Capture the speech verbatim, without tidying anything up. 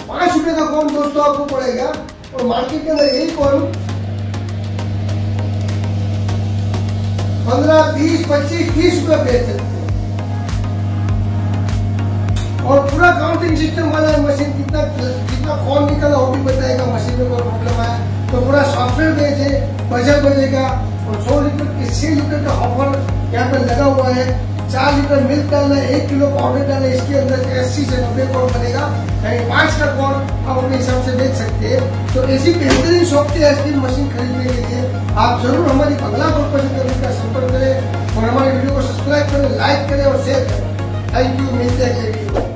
पांच रुपए का कॉर्न दोस्तों आपको पड़ेगा और मार्केट के अंदर यही कॉर्न पंद्रह बीस पच्चीस तीस रुपए बेच सकते हैं। और पूरा काउंटिंग सिस्टम वाला मशीन कितना कितना कॉर्न निकला वो भी बताएगा। मशीन में कोई प्रॉब्लम है तो पूरा सॉफ्टवेयर भेजे बजट बजेगा। और सौ लीटर के छह लीटर का ऑफर यहाँ पे लगा हुआ है। चार लीटर मिल्क डालना है, एक किलो पाउडर डालना है, इसके अंदर अस्सी से नब्बे कॉर्न बनेगा। यानी पांच का कॉर्न आप अपने हिसाब से बेच सकते हैं। तो ऐसी बेहतरीन सॉफ्टवेयर आइसक्रीम मशीन खरीदने के लिए आप जरूर हमारी बंगला ग्रुप पर का संपर्क करें और हमारे वीडियो को सब्सक्राइब करें, लाइक करें और शेयर करें। थैंक यू, मिलते हैं अगले वीडियो।